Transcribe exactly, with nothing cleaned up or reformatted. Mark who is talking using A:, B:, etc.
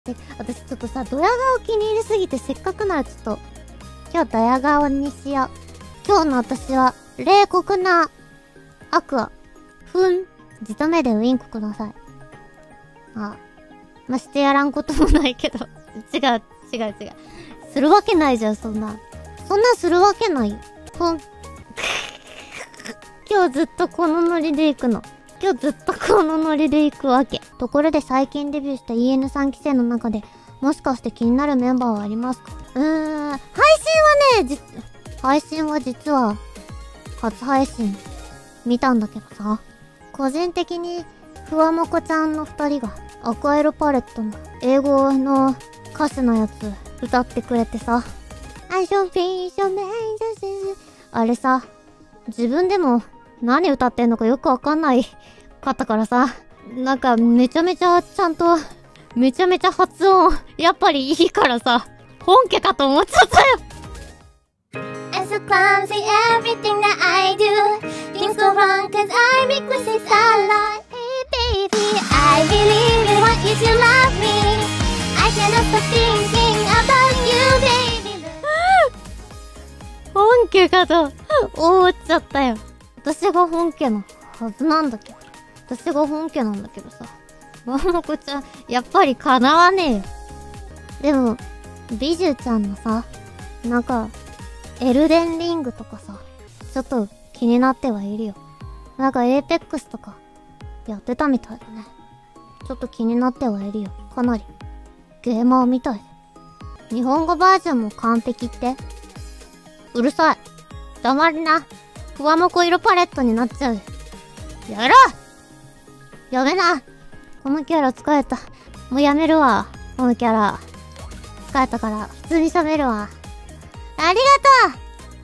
A: で、私ちょっとさ、ドヤ顔気に入りすぎてせっかくならちょっと、今日ドヤ顔にしよう。今日の私は、冷酷な、アクア。ふん。じと目でウインクください。あ、ましてやらんこともないけど。違う、違う、違う。するわけないじゃん、そんな。そんなんするわけないよ。ふん。今日ずっとこのノリで行くの。今日ずっとこのノリで行くわけ。ところで最近デビューした イーエヌさん 期生の中で、もしかして気になるメンバーはありますか？うーん、配信はね、じ、配信は実は、初配信、見たんだけどさ、個人的に、ふわもこちゃんの二人が、アクアエロパレットの英語の歌詞のやつ、歌ってくれてさ、I should be so made あれさ、自分でも何歌ってんのかよくわかんないかったからさ、なんかめちゃめちゃちゃんと、めちゃめちゃ発音、やっぱりいいからさ、本家かと思っちゃったよ。
B: I'm so clumsy, everything that I do things go wrong cause I make mistakes a lot. Hey baby, I really really want you to love me. I cannot stop thinking about you baby.
A: 本家かと思っちゃったよ。私が本家のはずなんだけど。私が本家なんだけどさ。わもこちゃん、やっぱり叶わねえよ。でも、美女ちゃんのさ、なんか、エルデンリングとかさ、ちょっと気になってはいるよ。なんかエーペックスとか、やってたみたいだね。ちょっと気になってはいるよ。かなり。ゲーマーみたいで。日本語バージョンも完璧って？うるさい。黙りな。ふわもこ色パレットになっちゃう。やめろ！やめな。このキャラ疲れた。もうやめるわ。このキャラ。疲れたから、普通に喋るわ。ありがとう！